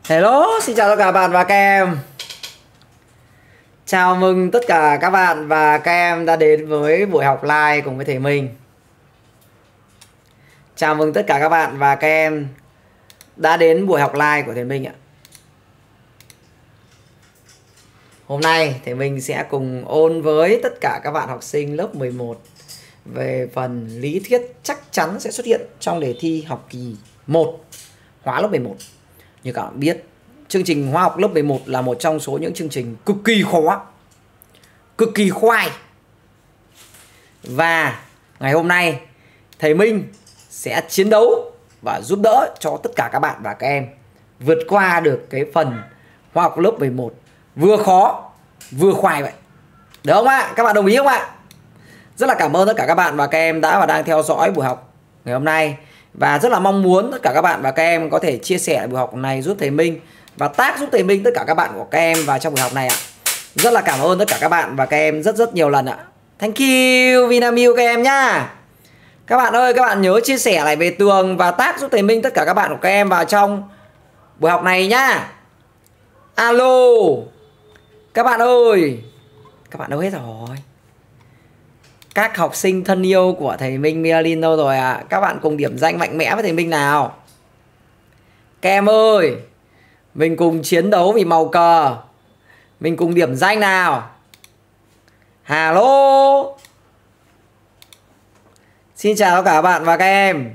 Hello, xin chào tất cả bạn và các em. Chào mừng tất cả các bạn và các em đã đến với buổi học live cùng với thầy Minh. Chào mừng tất cả các bạn và các em đã đến buổi học live của thầy Minh ạ. Hôm nay thầy Minh sẽ cùng ôn với tất cả các bạn học sinh lớp 11 về phần lý thuyết chắc chắn sẽ xuất hiện trong đề thi học kỳ 1 hóa lớp 11. Như các bạn biết, chương trình hóa học lớp 11 là một trong số những chương trình cực kỳ khó, cực kỳ khoai. Và ngày hôm nay thầy Minh sẽ chiến đấu và giúp đỡ cho tất cả các bạn và các em vượt qua được cái phần hóa học lớp 11 vừa khó vừa khoai vậy. Được không ạ? Các bạn đồng ý không ạ? Rất là cảm ơn tất cả các bạn và các em đã và đang theo dõi buổi học ngày hôm nay. Và rất là mong muốn tất cả các bạn và các em có thể chia sẻ buổi học này giúp thầy Minh và tag giúp thầy Minh tất cả các bạn của các em vào trong buổi học này ạ. Rất là cảm ơn tất cả các bạn và các em rất nhiều lần ạ. Thank you Vinamilk các em nhá. Các bạn ơi, các bạn nhớ chia sẻ lại về tường và tag giúp thầy Minh tất cả các bạn của các em vào trong buổi học này nhá. Alo. Các bạn ơi. Các bạn đâu hết rồi? Các học sinh thân yêu của thầy Minh Mialin đâu rồi ạ? Các bạn cùng điểm danh mạnh mẽ với thầy Minh nào. Các em ơi, mình cùng chiến đấu vì màu cờ. Mình cùng điểm danh nào. Hello. Xin chào tất cả các bạn và các em.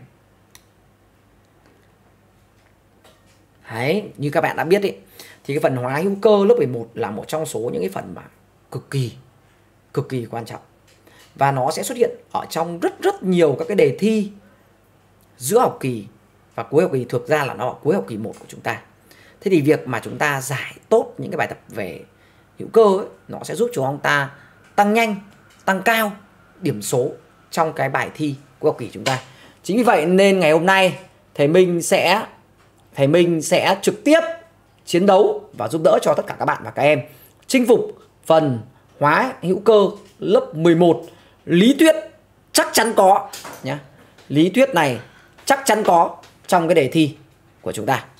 Đấy, như các bạn đã biết ý, thì cái phần hóa hữu cơ lớp 11 là một trong số những cái phần mà cực kỳ quan trọng. Và nó sẽ xuất hiện ở trong rất nhiều các cái đề thi giữa học kỳ và cuối học kỳ, thực ra là nó ở cuối học kỳ 1 của chúng ta. Thế thì việc mà chúng ta giải tốt những cái bài tập về hữu cơ ấy, nó sẽ giúp cho chúng ta tăng nhanh, tăng cao điểm số trong cái bài thi cuối học kỳ chúng ta. Chính vì vậy nên ngày hôm nay thầy Minh sẽ trực tiếp chiến đấu và giúp đỡ cho tất cả các bạn và các em chinh phục phần hóa hữu cơ lớp 11. Lý thuyết chắc chắn có nhé. Lý thuyết này chắc chắn có trong cái đề thi của chúng ta.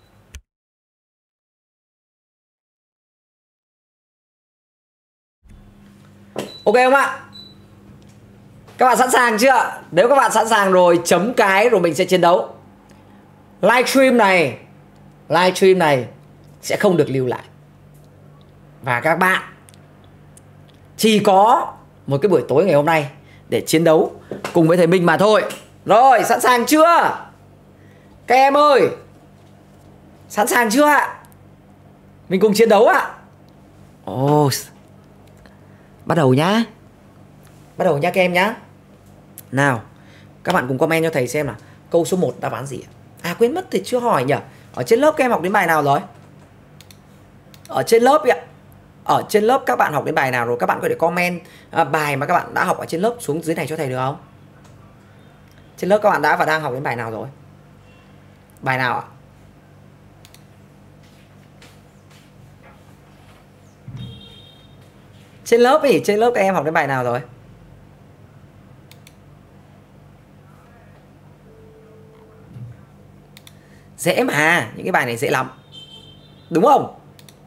Ok không ạ? Các bạn sẵn sàng chưa? Nếu các bạn sẵn sàng rồi chấm cái rồi mình sẽ chiến đấu. Livestream này sẽ không được lưu lại. Và các bạn chỉ có một cái buổi tối ngày hôm nay để chiến đấu cùng với thầy Minh mà thôi. Rồi, sẵn sàng chưa? Các em ơi, sẵn sàng chưa ạ? Mình cùng chiến đấu ạ. Ồ, bắt đầu nhá. Bắt đầu nhá các em nhá. Nào, các bạn cùng comment cho thầy xem là câu số 1 đáp án gì ạ? À quên mất thì chưa hỏi nhỉ. Ở trên lớp các em học đến bài nào rồi? Ở trên lớp ạ. Ở trên lớp các bạn học đến bài nào rồi? Các bạn có thể comment bài mà các bạn đã học ở trên lớp xuống dưới này cho thầy được không? Trên lớp các bạn đã và đang học đến bài nào rồi? Bài nào ạ? Trên lớp các em học đến bài nào rồi? Dễ mà, những cái bài này dễ lắm. Đúng không?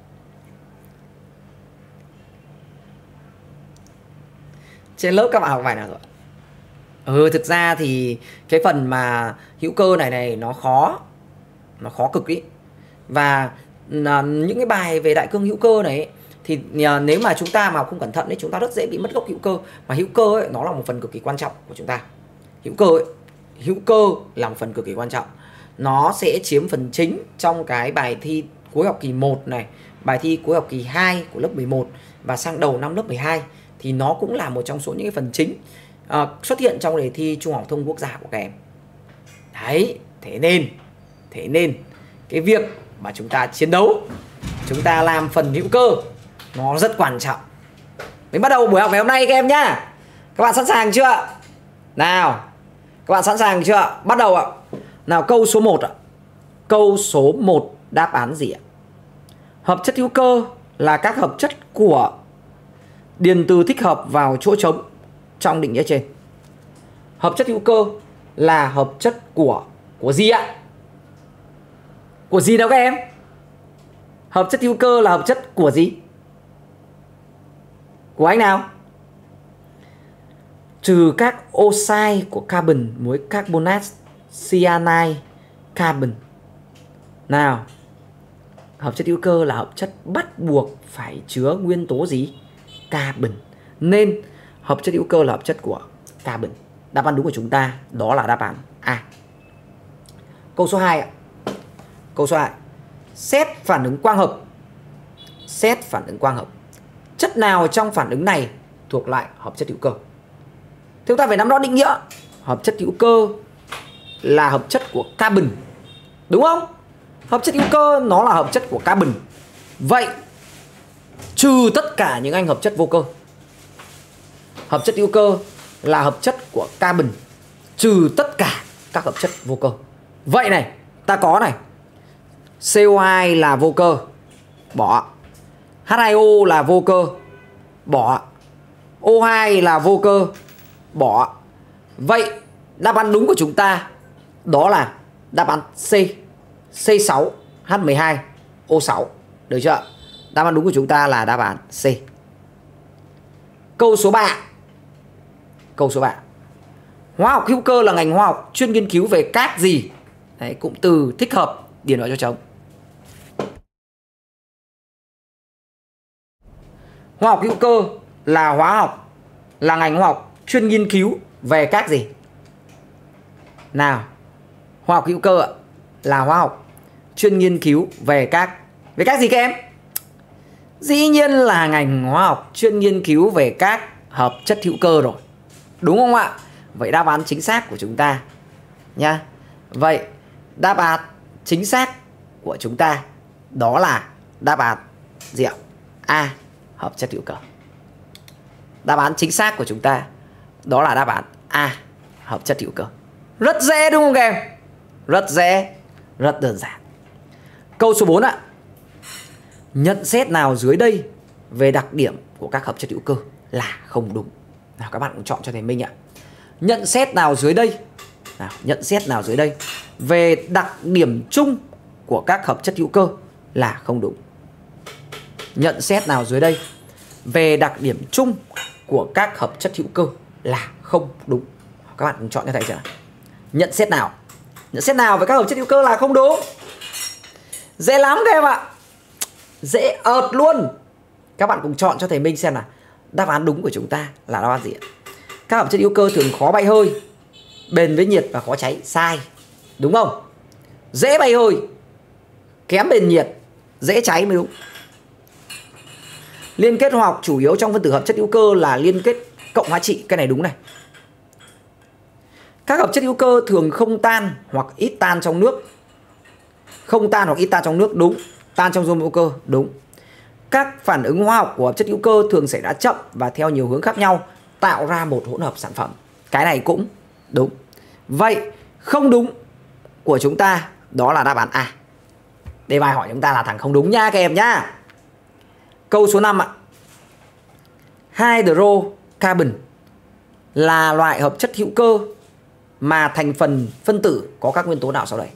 Trên lớp các bạn học bài nào rồi? Thực ra thì cái phần mà hữu cơ này nó khó cực ý. Và những cái bài về đại cương hữu cơ này thì nếu mà chúng ta mà không cẩn thận ấy, chúng ta rất dễ bị mất gốc hữu cơ. Mà hữu cơ ấy, nó là một phần cực kỳ quan trọng của chúng ta. Hữu cơ là một phần cực kỳ quan trọng. Nó sẽ chiếm phần chính trong cái bài thi cuối học kỳ 1 này, bài thi cuối học kỳ 2 của lớp 11 và sang đầu năm lớp 12 thì nó cũng là một trong số những cái phần chính xuất hiện trong đề thi Trung học phổ thông quốc gia của các em. Đấy, thế nên cái việc mà chúng ta chiến đấu, chúng ta làm phần hữu cơ nó rất quan trọng. Mình bắt đầu buổi học ngày hôm nay các em nhá. Các bạn sẵn sàng chưa? Nào, các bạn sẵn sàng chưa? Bắt đầu ạ. Nào, câu số 1 ạ. Câu số 1 đáp án gì ạ? Hợp chất hữu cơ là các hợp chất của điền từ thích hợp vào chỗ trống trong định nghĩa trên. Hợp chất hữu cơ là hợp chất của gì ạ? Của gì nào các em? Hợp chất hữu cơ là hợp chất của gì? Của anh nào? Trừ các oxide của carbon, muối carbonate, cyanide, carbon. Nào, hợp chất hữu cơ là hợp chất bắt buộc phải chứa nguyên tố gì? Carbon. Nên hợp chất hữu cơ là hợp chất của carbon. Đáp án đúng của chúng ta đó là đáp án A. Câu số 2 ạ. Câu số 2. Xét phản ứng quang hợp. Xét phản ứng quang hợp. Chất nào trong phản ứng này thuộc loại hợp chất hữu cơ? Chúng ta phải nắm rõ định nghĩa. Hợp chất hữu cơ là hợp chất của carbon, đúng không? Hợp chất hữu cơ nó là hợp chất của carbon. Vậy trừ tất cả những anh hợp chất vô cơ. Hợp chất hữu cơ là hợp chất của carbon, trừ tất cả các hợp chất vô cơ. Vậy này, ta có này, CO2 là vô cơ, bỏ. H2O là vô cơ, bỏ. O2 là vô cơ, bỏ. Vậy đáp án đúng của chúng ta đó là đáp án C, C6H12O6. Được chưa? Đáp án đúng của chúng ta là đáp án C. Câu số 3. Câu số 3. Hóa học hữu cơ là ngành hóa học chuyên nghiên cứu về các gì? Đấy, cụm từ thích hợp điền vào cho chồng. Hóa học hữu cơ là ngành hóa học chuyên nghiên cứu về các gì? Nào, hóa học hữu cơ là hóa học chuyên nghiên cứu về các gì các em? Dĩ nhiên là ngành hóa học chuyên nghiên cứu về các hợp chất hữu cơ rồi, đúng không ạ? Vậy đáp án chính xác của chúng ta nha. Vậy đáp án chính xác của chúng ta đó là đáp án gì ạ? A, hợp chất hữu cơ. Đáp án chính xác của chúng ta đó là đáp án A, hợp chất hữu cơ. Rất dễ đúng không các em? Rất dễ, rất đơn giản. Câu số 4 ạ. Nhận xét nào dưới đây về đặc điểm của các hợp chất hữu cơ là không đúng? Nào các bạn cũng chọn cho thầy Minh ạ. Nhận xét nào dưới đây? Nào, nhận xét nào dưới đây về đặc điểm chung của các hợp chất hữu cơ là không đúng? Nhận xét nào dưới đây về đặc điểm chung của các hợp chất hữu cơ là không đúng? Các bạn cùng chọn cho thầy xem nào. Nhận xét nào? Nhận xét nào về các hợp chất hữu cơ là không đúng? Dễ lắm các em ạ. Dễ ợt luôn. Các bạn cùng chọn cho thầy Minh xem nào. Đáp án đúng của chúng ta là đáp án gì ạ? Các hợp chất hữu cơ thường khó bay hơi, bền với nhiệt và khó cháy. Sai, đúng không? Dễ bay hơi, kém bền nhiệt, dễ cháy mới đúng. Liên kết hóa học chủ yếu trong phân tử hợp chất hữu cơ là liên kết cộng hóa trị. Cái này đúng này. Các hợp chất hữu cơ thường không tan hoặc ít tan trong nước. Không tan hoặc ít tan trong nước, đúng. Tan trong dung hữu cơ, đúng. Các phản ứng hóa học của hợp chất hữu cơ thường xảy ra chậm và theo nhiều hướng khác nhau, tạo ra một hỗn hợp sản phẩm. Cái này cũng đúng. Vậy không đúng của chúng ta đó là đáp án A. Đề bài hỏi chúng ta là thằng không đúng nha các em nhá. Câu số 5 ạ. Hydrocarbon là loại hợp chất hữu cơ mà thành phần phân tử có các nguyên tố nào sau đây?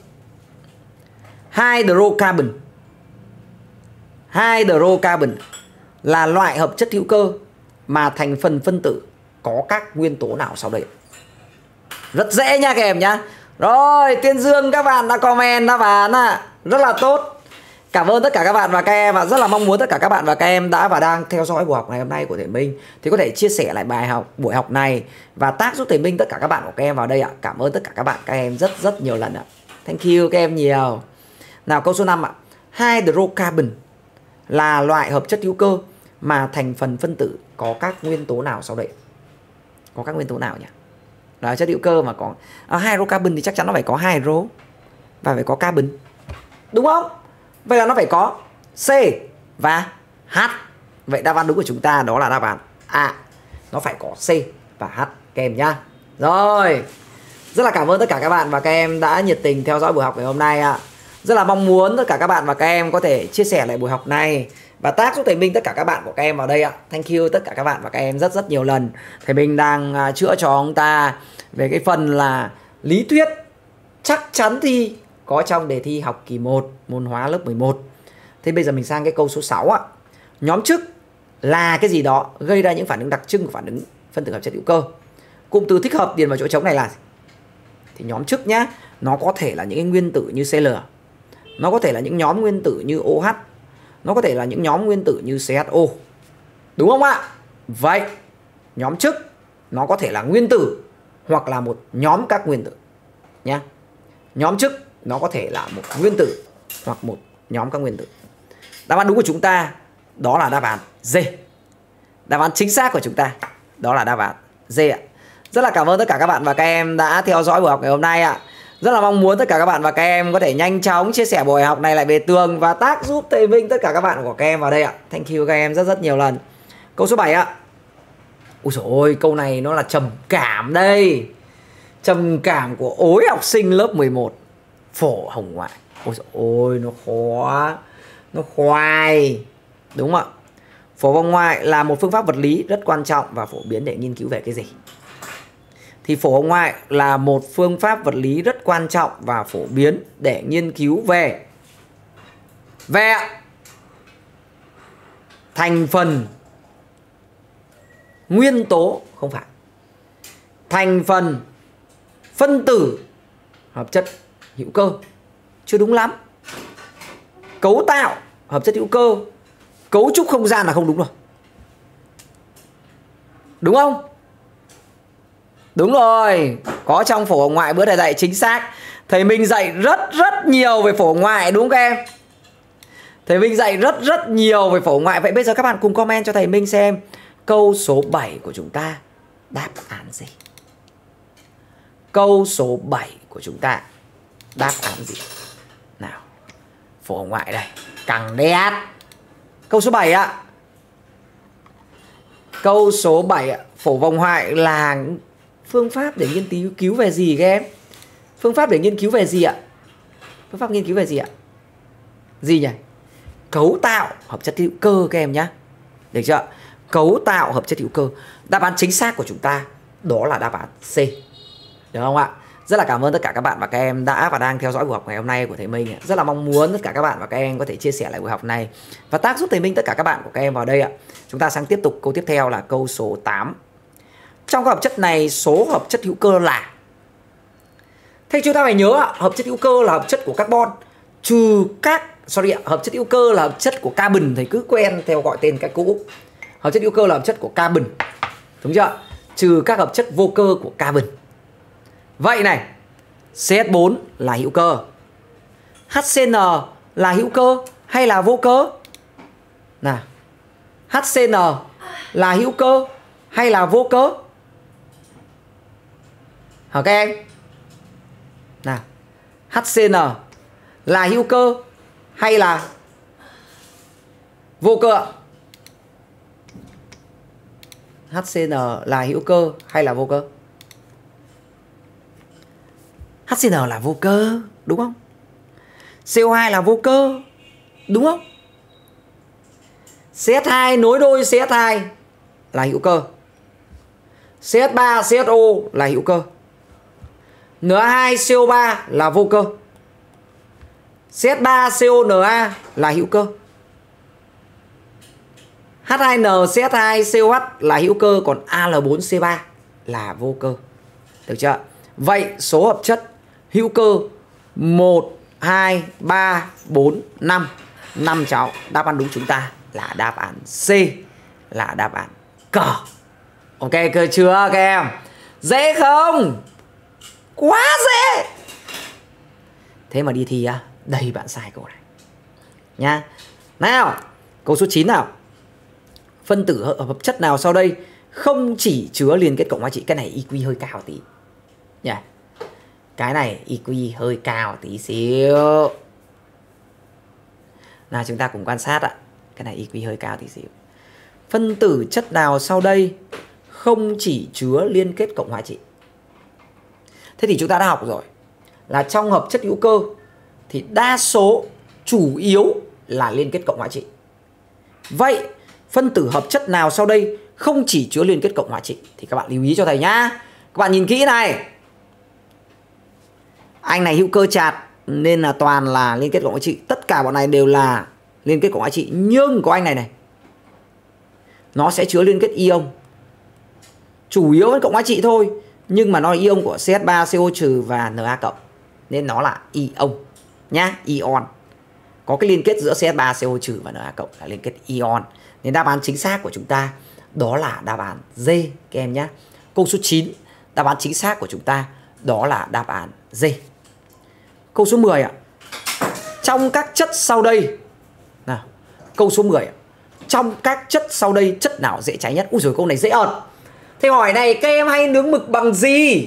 Hydrocarbon là loại hợp chất hữu cơ mà thành phần phân tử có các nguyên tố nào sau đây? Rất dễ nha các em nhá. Rồi, Tiên Dương các bạn đã comment đáp án ạ. Rất là tốt. Cảm ơn tất cả các bạn và các em và rất là mong muốn tất cả các bạn và các em đã và đang theo dõi buổi học ngày hôm nay của thầy Minh thì có thể chia sẻ lại buổi học này và tag giúp thầy Minh tất cả các bạn của các em vào đây ạ. Cảm ơn tất cả các bạn các em rất nhiều lần ạ. Thank you các em nhiều. Nào câu số 5 ạ. Hydrocarbon là loại hợp chất hữu cơ mà thành phần phân tử có các nguyên tố nào sau đây? Có các nguyên tố nào nhỉ? Là chất hữu cơ mà có hydrocarbon thì chắc chắn nó phải có hydro và phải có carbon, đúng không? Vậy là nó phải có C và H. Vậy đáp án đúng của chúng ta đó là đáp án A. Nó phải có C và H các em nhá. Rồi, rất là cảm ơn tất cả các bạn và các em đã nhiệt tình theo dõi buổi học ngày hôm nay ạ. Rất là mong muốn tất cả các bạn và các em có thể chia sẻ lại buổi học này và tag giúp thầy Minh tất cả các bạn của các em vào đây ạ. Thank you tất cả các bạn và các em rất nhiều lần. Thầy Minh đang chữa cho ông ta về cái phần là lý thuyết chắc chắn thi có trong đề thi học kỳ 1 môn hóa lớp 11. Thế bây giờ mình sang cái câu số 6 ạ. Nhóm chức là cái gì đó gây ra những phản ứng đặc trưng của phản ứng phân tử hợp chất hữu cơ. Cụm từ thích hợp điền vào chỗ trống này là gì? Thì nhóm chức nhá, nó có thể là những cái nguyên tử như Cl, nó có thể là những nhóm nguyên tử như OH, nó có thể là những nhóm nguyên tử như CHO. Đúng không ạ? Vậy nhóm chức nó có thể là nguyên tử hoặc là một nhóm các nguyên tử nhá. Nhóm chức nó có thể là một nguyên tử hoặc một nhóm các nguyên tử. Đáp án đúng của chúng ta đó là đáp án D. Đáp án chính xác của chúng ta đó là đáp án D ạ. Rất là cảm ơn tất cả các bạn và các em đã theo dõi buổi học ngày hôm nay ạ. Rất là mong muốn tất cả các bạn và các em có thể nhanh chóng chia sẻ buổi học này lại về tường và tag giúp thầy Minh tất cả các bạn của các em vào đây ạ. Thank you các em rất nhiều lần. Câu số 7 ạ. Ôi dồi ôi, câu này nó là trầm cảm đây. Trầm cảm của ối học sinh lớp 11 phổ hồng ngoại. Ôi dồi ôi, nó khó. Nó khoai. Đúng không ạ? Phổ vòng ngoại là một phương pháp vật lý rất quan trọng và phổ biến để nghiên cứu về cái gì? Thì phổ hồng ngoại là một phương pháp vật lý rất quan trọng và phổ biến để nghiên cứu về thành phần nguyên tố, không phải, thành phần phân tử hợp chất hữu cơ. Chưa đúng lắm. Cấu tạo hợp chất hữu cơ, cấu trúc không gian là không đúng rồi. Đúng không? Đúng rồi. Có trong phổ hồng ngoại bữa thầy dạy chính xác. Thầy Minh dạy rất nhiều về phổ hồng ngoại, đúng không các em? Thầy Minh dạy rất nhiều về phổ hồng ngoại. Vậy bây giờ các bạn cùng comment cho thầy Minh xem câu số 7 của chúng ta đáp án gì? Câu số 7 của chúng ta đáp án gì? Nào, phổ hồng ngoại đây, căng đét. Câu số 7 ạ. Câu số 7 ạ. Phổ vòng ngoại là phương pháp để nghiên cứu về gì các em? Phương pháp để nghiên cứu về gì ạ? Phương pháp nghiên cứu về gì ạ? Gì nhỉ? Cấu tạo hợp chất hữu cơ các em nhé. Được chưa? Cấu tạo hợp chất hữu cơ. Đáp án chính xác của chúng ta đó là đáp án C. Được không ạ? Rất là cảm ơn tất cả các bạn và các em đã và đang theo dõi buổi học ngày hôm nay của thầy Minh. Rất là mong muốn tất cả các bạn và các em có thể chia sẻ lại buổi học này và tag giúp thầy Minh tất cả các bạn của các em vào đây ạ. Chúng ta sang tiếp tục câu tiếp theo là câu số 8. Trong các hợp chất này, số hợp chất hữu cơ là... Thế chúng ta phải nhớ hợp chất hữu cơ là hợp chất của carbon trừ các... hợp chất hữu cơ là hợp chất của carbon. Thầy cứ quen theo gọi tên cách cũ. Hợp chất hữu cơ là hợp chất của carbon, đúng chưa? Trừ các hợp chất vô cơ của carbon. Vậy này, CH4 là hữu cơ, HCN là hữu cơ hay là vô cơ? Nào, HCN là hữu cơ hay là vô cơ? Hả các em? Nào, HCN là hữu cơ hay là vô cơ? HCN là hữu cơ hay là vô cơ? HCN là vô cơ, đúng không? CO2 là vô cơ, đúng không? CH2 nối đôi CH2 là hữu cơ. CH3 CHO là hữu cơ. NH2 CO3 là vô cơ. CH3 CONa là hữu cơ. H2N CH2 COH là hữu cơ, còn Al4C3 là vô cơ. Được chưa? Vậy số hợp chất hữu cơ 1, 2, 3, 4, 5. 5 cháu. Đáp án đúng chúng ta là đáp án C, là đáp án cờ. Ok cơ chưa các em? Dễ không? Quá dễ. Thế mà đi thi á, đầy bạn sai câu này nha. Nào, câu số 9 nào. Phân tử hợp chất nào sau đây không chỉ chứa liên kết cộng hóa trị? Cái này IQ hơi cao tí nha. Cái này IQ hơi cao tí xíu. Nào chúng ta cùng quan sát ạ. Cái này IQ hơi cao tí xíu. Phân tử chất nào sau đây không chỉ chứa liên kết cộng hóa trị? Thế thì chúng ta đã học rồi là trong hợp chất hữu cơ thì đa số chủ yếu là liên kết cộng hóa trị. Vậy phân tử hợp chất nào sau đây không chỉ chứa liên kết cộng hóa trị? Thì các bạn lưu ý cho thầy nhá. Các bạn nhìn kỹ này. Anh này hữu cơ chạt nên là toàn là liên kết cộng hóa trị. Tất cả bọn này đều là liên kết của anh chị. Nhưng có anh này nó sẽ chứa liên kết ion, chủ yếu vẫn cộng anh chị thôi, nhưng mà nó là ion của CH3, CO trừ và Na cộng, nên nó là ion nhá, ion. Có cái liên kết giữa CH3, CO trừ và Na cộng là liên kết ion. Nên đáp án chính xác của chúng ta đó là đáp án D các em nhé. Câu số 9, đáp án chính xác của chúng ta đó là đáp án D. Câu số 10 ạ. Trong các chất sau đây, nào, câu số 10 ạ. Trong các chất sau đây, chất nào dễ cháy nhất? Úi dồi, câu này dễ ợt. Thế hỏi này, các em hay nướng mực bằng gì?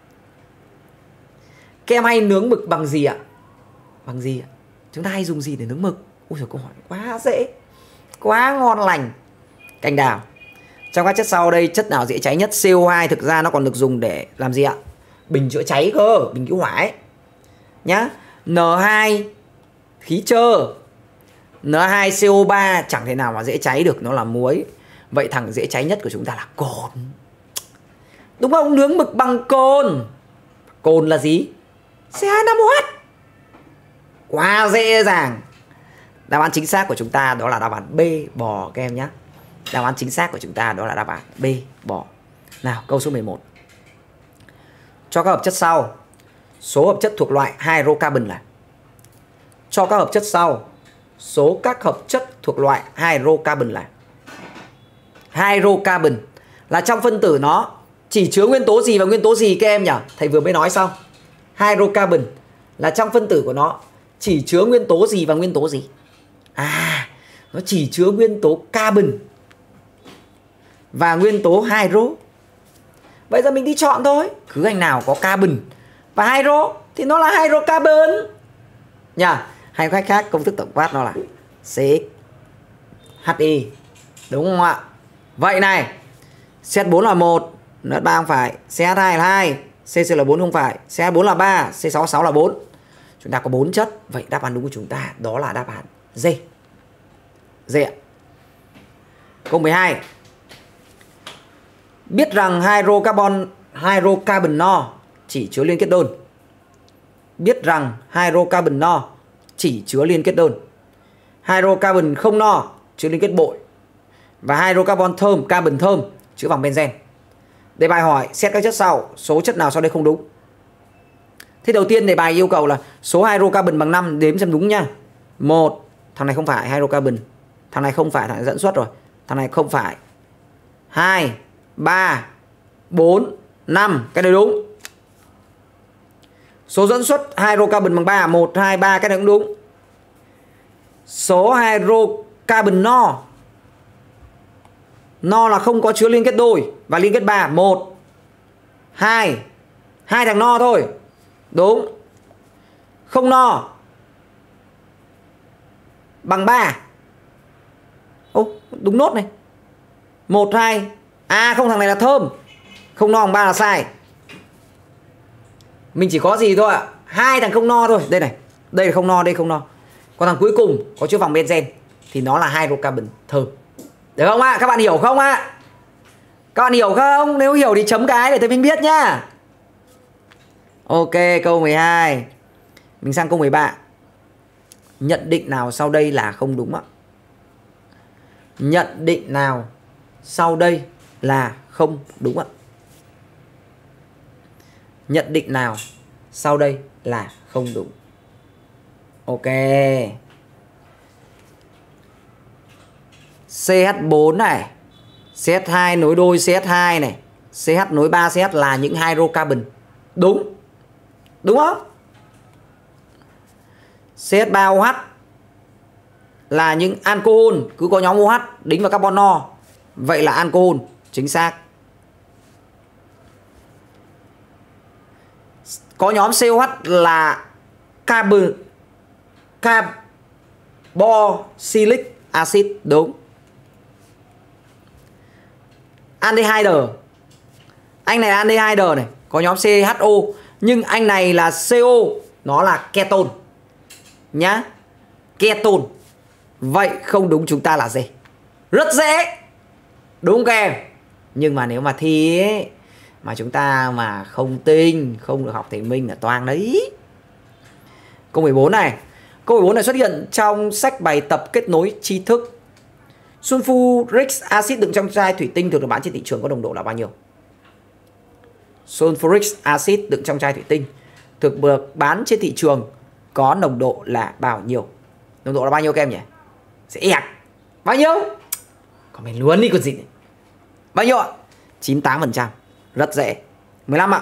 Các em hay nướng mực bằng gì ạ? Bằng gì ạ? Chúng ta hay dùng gì để nướng mực? Úi dồi, câu hỏi quá dễ, quá ngon lành. Canh đào. Trong các chất sau đây, chất nào dễ cháy nhất? CO2 thực ra nó còn được dùng để làm gì ạ? Bình chữa cháy cơ, bình cứu hỏa ấy nhá. N2 khí trơ, N2CO3 chẳng thể nào mà dễ cháy được, nó là muối. Vậy thằng dễ cháy nhất của chúng ta là cồn. Đúng không? Nướng mực bằng cồn. Cồn là gì? C2H5OH. Quá dễ dàng. Đáp án chính xác của chúng ta đó là đáp án B, bò các em nhé. Đáp án chính xác của chúng ta đó là đáp án B, bò. Nào, câu số 11. Cho các hợp chất sau, số hợp chất thuộc loại hydrocarbon là. Cho các hợp chất sau, số các hợp chất thuộc loại hydrocarbon là. Hydrocarbon là trong phân tử nó chỉ chứa nguyên tố gì và nguyên tố gì các em nhỉ? Thầy vừa mới nói xong. Hydrocarbon là trong phân tử của nó chỉ chứa nguyên tố gì và nguyên tố gì? À, nó chỉ chứa nguyên tố carbon và nguyên tố hydro. Vậy giờ mình đi chọn thôi. Cứ anh nào có carbon và hydro thì nó là hydrocarbon nha. Hay cách khác, công thức tổng quát nó là CXHI. Đúng không ạ? Vậy này, CH4 là 1, NH3 không phải, CH2 là 2, CCl4 không phải, CH4 là 3, C66 là 4. Chúng ta có 4 chất. Vậy đáp án đúng của chúng ta đó là đáp án D. D ạ. Câu 12. Biết rằng hydrocarbon no chỉ chứa liên kết đơn. Biết rằng hydrocarbon no chỉ chứa liên kết đơn. Hydrocarbon không no chứa liên kết bội. Và hydrocarbon thơm, carbon thơm chứa vòng benzen. Đề bài hỏi xét các chất sau, số chất nào sau đây không đúng? Thế đầu tiên đề bài yêu cầu là số hydrocarbon bằng 5, đếm xem đúng nha. 1, thằng này không phải hydrocarbon. Thằng này không phải, thằng này dẫn xuất rồi. Thằng này không phải. 2, 3, 4, 5, cái này đúng. Số dẫn xuất hydrocarbon bằng 3, 1, 2, 3, cái này cũng đúng. Số hydrocarbon no. No là không có chứa liên kết đôi và liên kết 3, 1, 2. Hai thằng no thôi. Đúng. Không no bằng 3. Ô, đúng nốt này. 1, 2. À không, thằng này là thơm. Không no bằng 3 là sai. Mình chỉ có gì thôi ạ? Hai thằng không no thôi. Đây này. Đây là không no, đây không no. Còn thằng cuối cùng có chứa vòng benzen thì nó là hydrocarbon thơm. Được không ạ? Các bạn hiểu không ạ? Các bạn hiểu không? Nếu hiểu thì chấm cái để thầy Vinh biết nhá. Ok, câu 12. Mình sang câu 13. Nhận định nào sau đây là không đúng ạ? Nhận định nào sau đây là không đúng ạ? Nhận định nào sau đây là không đúng? Ok. CH4 này, CH2 nối đôi CH2 này, CH nối 3 CH là những hydrocarbon. Đúng. Đúng không? CH3OH là những alcohol, cứ có nhóm OH đính vào carbon no. Vậy là alcohol, chính xác. Có nhóm COH là carboxylic acid, đúng. Aldehyde, anh này là aldehyde này, có nhóm CHO, nhưng anh này là CO, nó là ketone nhá, ketone. Vậy không đúng chúng ta là gì? Rất dễ, đúng các em. Nhưng mà nếu mà thi ấy, mà chúng ta mà không tinh, không được học thầy Minh là toang đấy. Câu 14 này. Câu 14 này xuất hiện trong sách bài tập kết nối tri thức. Sulfuric acid đựng trong chai thủy tinh thường được bán trên thị trường có nồng độ là bao nhiêu? Sulfuric acid đựng trong chai thủy tinh thực được bán trên thị trường có nồng độ là bao nhiêu? Nồng độ là bao nhiêu các em nhỉ? Sẽ ẹc. Bao nhiêu? Còn mình luôn đi còn gì. Bao nhiêu ạ? 98%. Rất dễ. 15 ạ.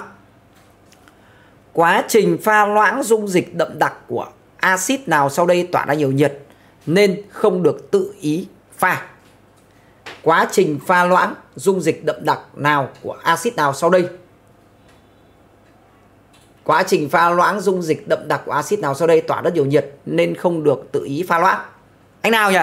Quá trình pha loãng dung dịch đậm đặc của axit nào sau đây tỏa ra nhiều nhiệt nên không được tự ý pha? Quá trình pha loãng dung dịch đậm đặc nào của axit nào sau đây? Quá trình pha loãng dung dịch đậm đặc của axit nào sau đây tỏa rất nhiều nhiệt nên không được tự ý pha loãng? Anh nào nhỉ?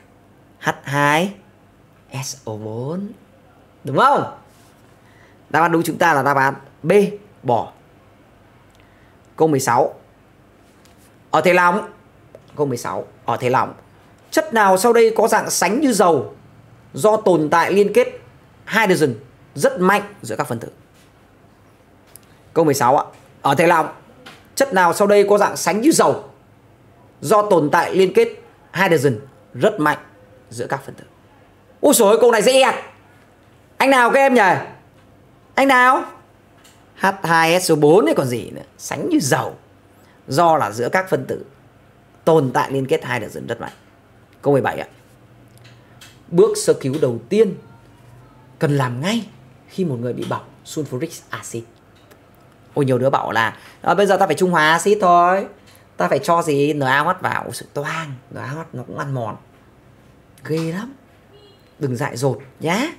H2SO4. Đúng không? Đáp án đúng chúng ta là đáp án B, bò. Câu 16. Ở thể lỏng. Câu 16. Ở thể lỏng, chất nào sau đây có dạng sánh như dầu do tồn tại liên kết hydrogen rất mạnh giữa các phân tử? Câu 16 ạ. Ở thể lỏng, chất nào sau đây có dạng sánh như dầu do tồn tại liên kết hydrogen rất mạnh giữa các phân tử? Ôi trời ơi, câu này dễ ẹt. Anh nào các em nhỉ? Anh nào? H2SO4 ấy còn gì nữa. Sánh như dầu do là giữa các phân tử tồn tại liên kết hydrogen rất mạnh. Câu 17 ạ. Bước sơ cứu đầu tiên cần làm ngay khi một người bị bỏng sulfuric acid. Ôi, nhiều đứa bảo là bây giờ ta phải trung hòa axit thôi, ta phải cho gì NaOH vào. Ôi, sự toang, NaOH nó cũng ăn mòn, ghê lắm. Đừng dại dột nhá.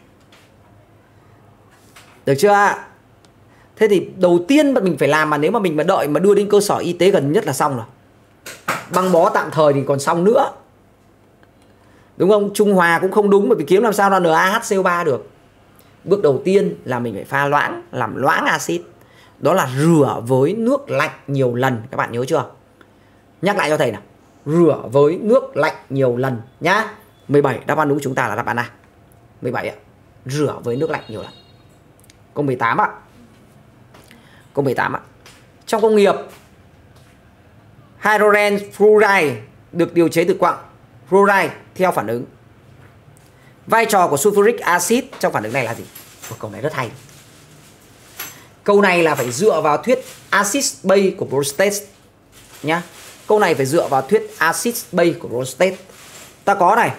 Được chưa? Thế thì đầu tiên mình phải làm, mà nếu mà mình mà đợi mà đưa đến cơ sở y tế gần nhất là xong rồi. Băng bó tạm thời thì còn xong nữa. Đúng không? Trung hòa cũng không đúng, bởi vì kiếm làm sao là NaHCO3 được. Bước đầu tiên là mình phải pha loãng, làm loãng axit. Đó là rửa với nước lạnh nhiều lần. Các bạn nhớ chưa? Nhắc lại cho thầy nào. Rửa với nước lạnh nhiều lần nhá. 17, đáp án đúng chúng ta là đáp án A. 17 ạ. Rửa với nước lạnh nhiều lần. Câu 18 ạ. Câu 18 ạ. Trong công nghiệp, hydrogen fluoride được điều chế từ quặng fluoride theo phản ứng. Vai trò của sulfuric acid trong phản ứng này là gì? Câu này rất hay. Câu này là phải dựa vào thuyết acid base của Bronsted nhá. Câu này phải dựa vào thuyết acid base của Bronsted. Ta có này.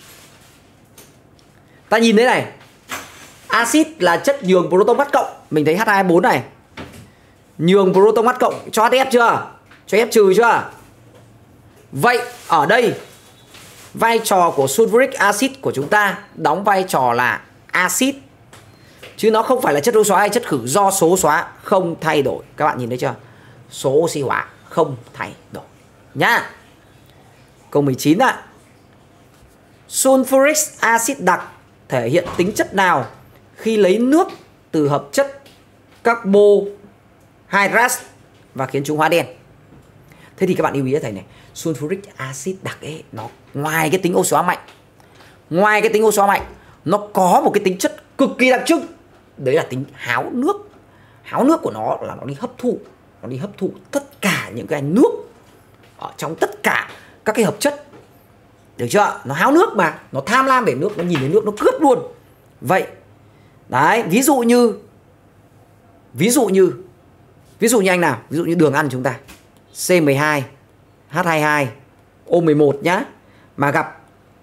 Ta nhìn thế này. Acid là chất nhường proton mắt cộng. Mình thấy H2O4 này. Nhường proton mắt cộng cho HF chưa? Cho F trừ chưa? Vậy ở đây vai trò của sulfuric acid của chúng ta đóng vai trò là acid, chứ nó không phải là chất oxy hóa hay chất khử, do số oxy hóa không thay đổi. Các bạn nhìn thấy chưa? Số oxy hóa không thay đổi nhá. Câu 19 ạ. Sulfuric acid đặc thể hiện tính chất nào khi lấy nước từ hợp chất carbohydrate và khiến chúng hóa đen? Thế thì các bạn lưu ý cho thầy này, sulfuric acid đặc ấy, nó ngoài cái tính oxy hóa mạnh, nó có một cái tính chất cực kỳ đặc trưng, đấy là tính háo nước. Háo nước của nó là nó đi hấp thụ tất cả những cái nước ở trong tất cả các cái hợp chất. Được chưa? Nó háo nước mà, nó tham lam về nước, nó nhìn thấy nước nó cướp luôn. Vậy đấy, ví dụ như anh nào, ví dụ như đường ăn chúng ta C12 H22 O11 nhá, mà gặp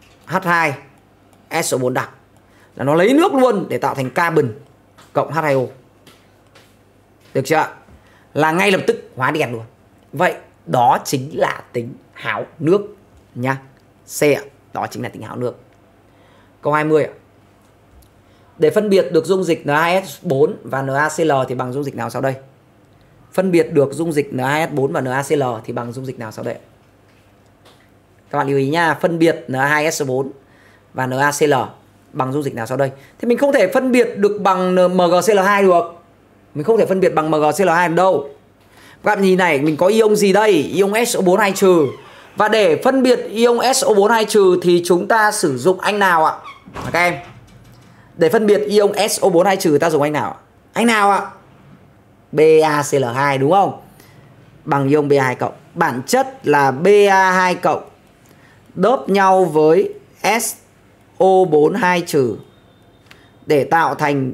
H2SO4 đặc là nó lấy nước luôn để tạo thành carbon cộng H2O. Được chưa? Là ngay lập tức hóa đen luôn. Vậy đó chính là tính háo nước nhá. C ạ, đó chính là tính háo nước. Câu 20 ạ. Để phân biệt được dung dịch NaHS4 và NaCl thì bằng dung dịch nào sau đây? Phân biệt được dung dịch NaHS4 và NaCl thì bằng dung dịch nào sau đây? Các bạn lưu ý nha, phân biệt Na2SO4 và NaCl bằng dung dịch nào sau đây? Thì mình không thể phân biệt được bằng MgCl2 được. Mình không thể phân biệt bằng MgCl2 được đâu. Các bạn nhìn này, mình có ion gì đây? Ion SO4 2 trừ. Và để phân biệt ion SO4 2 trừ thì chúng ta sử dụng anh nào ạ? Các em, để phân biệt ion SO4 2 trừ ta dùng anh nào ạ? Anh nào ạ? BaCl2 đúng không? bằng ion Ba2+. Bản chất là Ba2+ đớp nhau với SO4 2- để tạo thành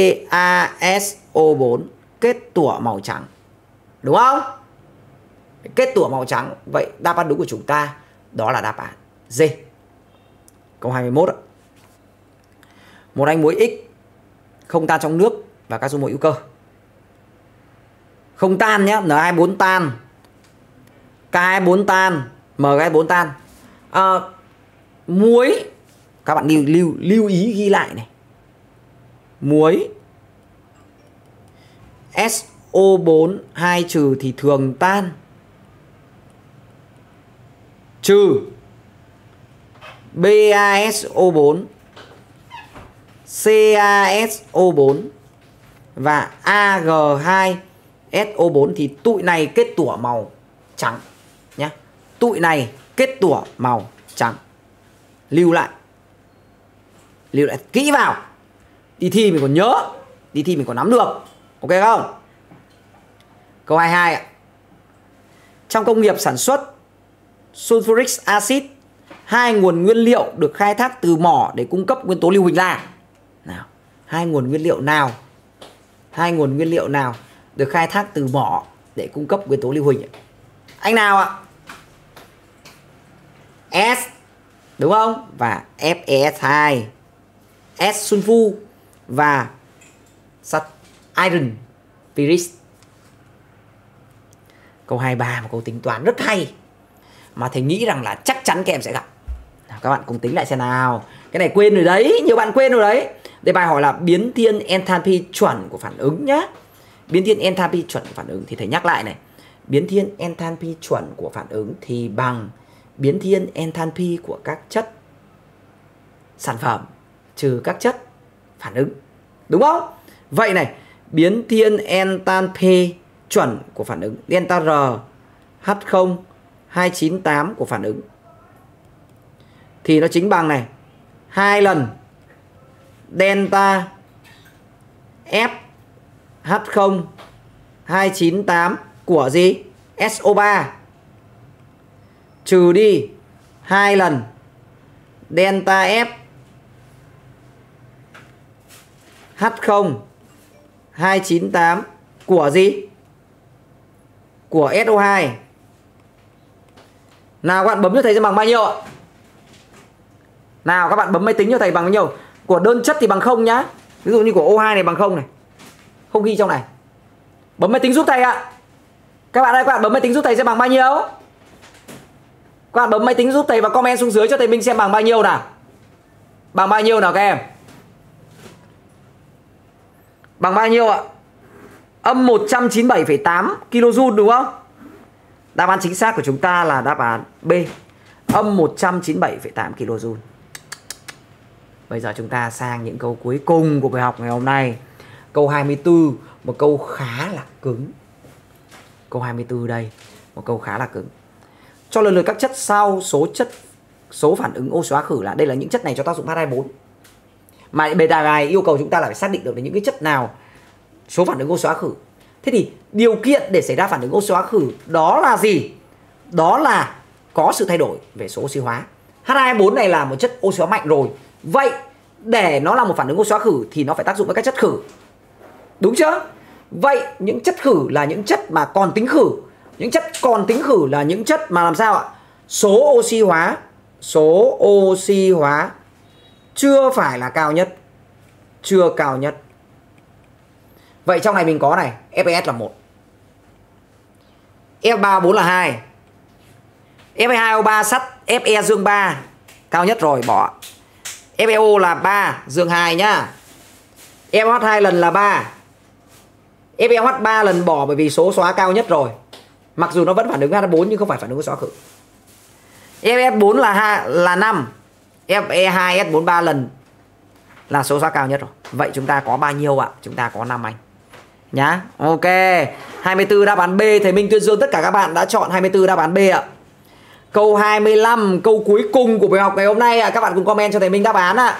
BaSO4 kết tủa màu trắng. Đúng không? Kết tủa màu trắng. Vậy đáp án đúng của chúng ta đó là đáp án D. Câu 21 ạ. Một anh muối X không tan trong nước và các dung môi hữu cơ. Không tan nhé, N24 tan, K24 tan, MgS4 tan. Muối, các bạn lưu ý ghi lại này. Muối SO4 2- thì thường tan, trừ BaSO4, CaSO4 và Ag2SO4 thì tụi này kết tủa màu trắng nhé. Tụi này kết tủa màu trắng. Lưu lại kỹ vào. Đi thi mình còn nhớ, đi thi mình còn nắm được. Ok không? Câu 22 ạ. Trong công nghiệp sản xuất sulfuric acid, hai nguồn nguyên liệu được khai thác từ mỏ để cung cấp nguyên tố lưu huỳnh là nào? Hai nguồn nguyên liệu nào? Hai nguồn nguyên liệu nào được khai thác từ mỏ để cung cấp nguyên tố lưu huỳnh? Anh nào ạ? S, đúng không? Và FeS2, S sulfu và sắt iron ferric. Câu 23 một câu tính toán rất hay mà thầy nghĩ rằng là chắc chắn các em sẽ gặp. Nào, các bạn cùng tính lại xem nào. Cái này quên rồi đấy, nhiều bạn quên rồi đấy. Đây bài hỏi là biến thiên enthalpy chuẩn của phản ứng nhá. Biến thiên enthalpy chuẩn của phản ứng thì thầy nhắc lại này. Biến thiên enthalpy chuẩn của phản ứng thì bằng biến thiên enthalpy của các chất sản phẩm trừ các chất phản ứng. Đúng không? Vậy này, biến thiên enthalpy chuẩn của phản ứng delta R H0 298 của phản ứng thì nó chính bằng này 2 lần delta F H0 298 của gì? SO3 trừ đi 2 lần delta F H0 298 của gì? Của SO2. Nào các bạn bấm cho thầy xem bằng bao nhiêu ạ? Nào các bạn bấm máy tính cho thầy bằng bao nhiêu? Của đơn chất thì bằng 0 nhá. Ví dụ như của O2 này bằng 0 này. Không ghi trong này. Bấm máy tính giúp thầy ạ. Các bạn ơi, các bạn bấm máy tính giúp thầy xem bằng bao nhiêu? Các bạn bấm máy tính giúp thầy và comment xuống dưới cho thầy Minh xem bằng bao nhiêu nào. Bằng bao nhiêu nào các em? Bằng bao nhiêu ạ? Âm 197,8 kJ đúng không? Đáp án chính xác của chúng ta là đáp án B. Âm 197,8 kJ. Bây giờ chúng ta sang những câu cuối cùng của bài học ngày hôm nay. Câu 24, một câu khá là cứng. Câu 24 đây, một câu khá là cứng. Cho lần lượt các chất sau số phản ứng oxy hóa khử là đây là những chất này cho tác dụng H24. Mà đề tài này yêu cầu chúng ta là phải xác định được những cái chất nào số phản ứng oxy hóa khử. Thế thì điều kiện để xảy ra phản ứng oxy hóa khử đó là gì? Đó là có sự thay đổi về số oxy hóa. H224 này là một chất oxy hóa mạnh rồi. Vậy để nó là một phản ứng oxy hóa khử thì nó phải tác dụng với các chất khử. Đúng chưa? Vậy những chất khử là những chất mà còn tính khử. Những chất còn tính khử là những chất mà làm sao ạ? Số oxy hóa chưa phải là cao nhất. Chưa cao nhất. Vậy trong này mình có này, FeS là 1. F3O4 là 2. Fe2O3 sắt Fe dương 3 cao nhất rồi, bỏ. FeO là 3 dương 2 nhá. FeOH 2 lần là 3. FeOH 3 lần bỏ bởi vì số xóa cao nhất rồi. Mặc dù nó vẫn phản ứng H4 nhưng không phải phản ứng xóa khử. FeS4 là 5. Fe2S4 3 lần là số xóa cao nhất rồi. Vậy chúng ta có bao nhiêu ạ? Chúng ta có 5 anh. Nhá. Ok. 24 đáp án B. Thầy Minh tuyên dương tất cả các bạn đã chọn 24 đáp án B ạ. Câu 25, câu cuối cùng của bài học ngày hôm nay ạ. Các bạn cùng comment cho thầy Minh đáp án ạ.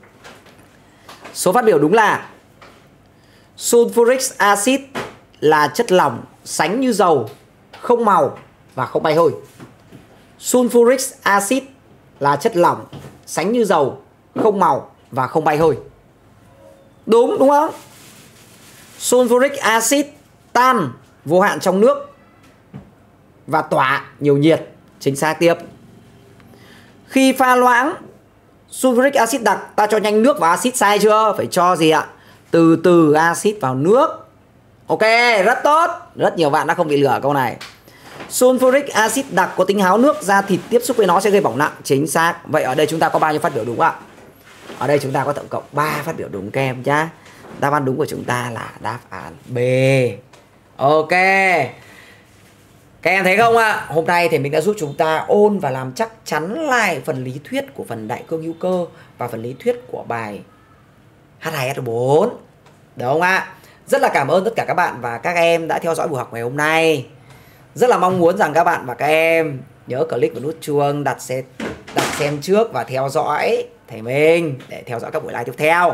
Số phát biểu đúng là sulfuric acid là chất lỏng sánh như dầu không màu và không bay hơi. Sulfuric acid là chất lỏng, sánh như dầu, không màu và không bay hơi. Đúng không? Sulfuric acid tan vô hạn trong nước và tỏa nhiều nhiệt. Chính xác tiếp. Khi pha loãng sulfuric acid đặc, ta cho nhanh nước và axit, sai chưa? Phải cho gì ạ? Từ từ axit vào nước. Ok, rất tốt. Rất nhiều bạn đã không bị lừa câu này. Sulfuric acid đặc có tính háo nước, da thịt tiếp xúc với nó sẽ gây bỏng nặng. Chính xác. Vậy ở đây chúng ta có bao nhiêu phát biểu đúng ạ? Ở đây chúng ta có tổng cộng 3 phát biểu đúng các em nhá. Đáp án đúng của chúng ta là đáp án B. Ok. Các em thấy không ạ? Hôm nay thì mình đã giúp chúng ta ôn và làm chắc chắn lại phần lý thuyết của phần đại cương hữu cơ và phần lý thuyết của bài H2SO4. Được không ạ? Rất là cảm ơn tất cả các bạn và các em đã theo dõi buổi học ngày hôm nay. Rất là mong muốn rằng các bạn và các em nhớ click vào nút chuông, đặt xem trước và theo dõi thầy Minh để theo dõi các buổi live tiếp theo.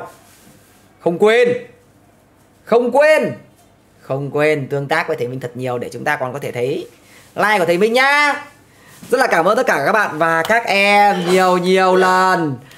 Không quên tương tác với thầy Minh thật nhiều để chúng ta còn có thể thấy like của thầy Minh nhá. Rất là cảm ơn tất cả các bạn và các em nhiều lần.